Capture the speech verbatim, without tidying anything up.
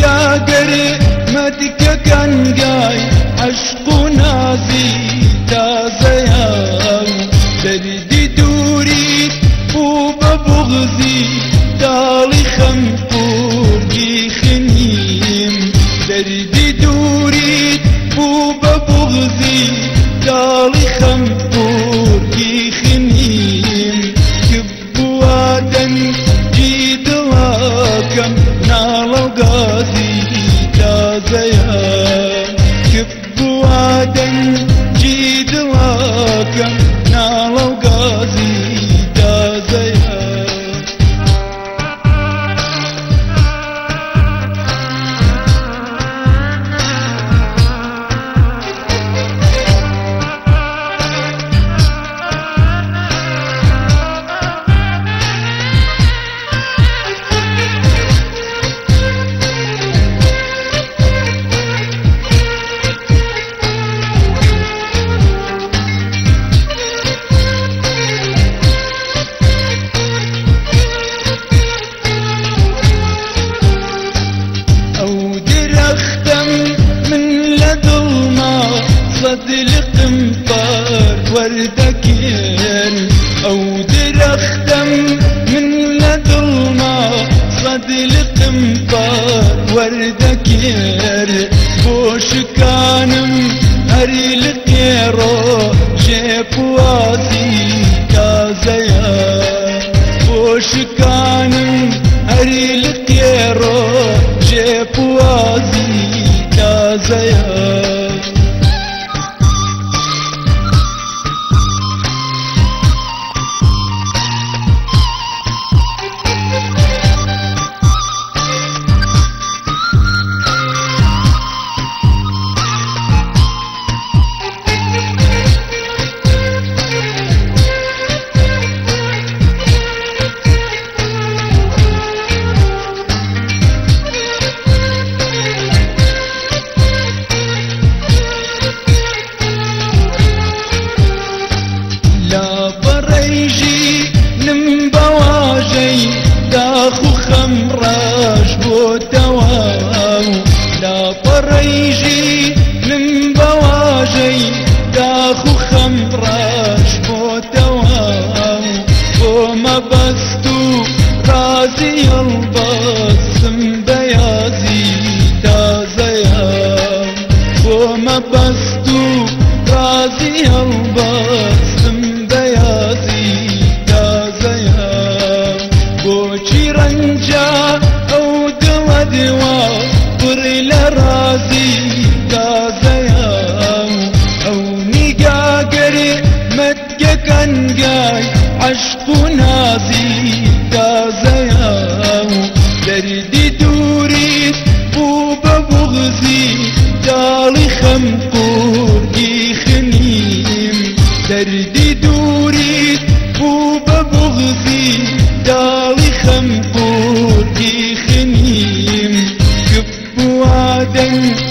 نقاقر مدك كان قاي عشق نازي تازيا دردي دوري وببغزي دالي خمقور دي خنيم دردي دوري وببغزي دالي خمقور دي خنيم كبوادا جيد لكم نال القاضي تازيا كبوادا جيد لكم نال القاضي تازيا صدق مطار وردكين او درختم من لد الماء صدق مطار وردكين بوش كانم هري القيرو جيب واسي تازيا بوش كانم هري القيرو جيب واسي تازيا داخو خمراش بودواو لا بريجي من بواجي داخو خمراش بودواو وما بستو رازي البسم بيازي تازيا وما بستو رازي البسم بيازي تازيا بوشي رنجا او دوا دوا بري لرازي تازيا او نقاقر مدك كان قاي عشق نازي تازيا دردي دوري وببغزي دالي خمقور دي خنيم دردي دوري وببغزي دالي خمقور دي خنيم كبوادا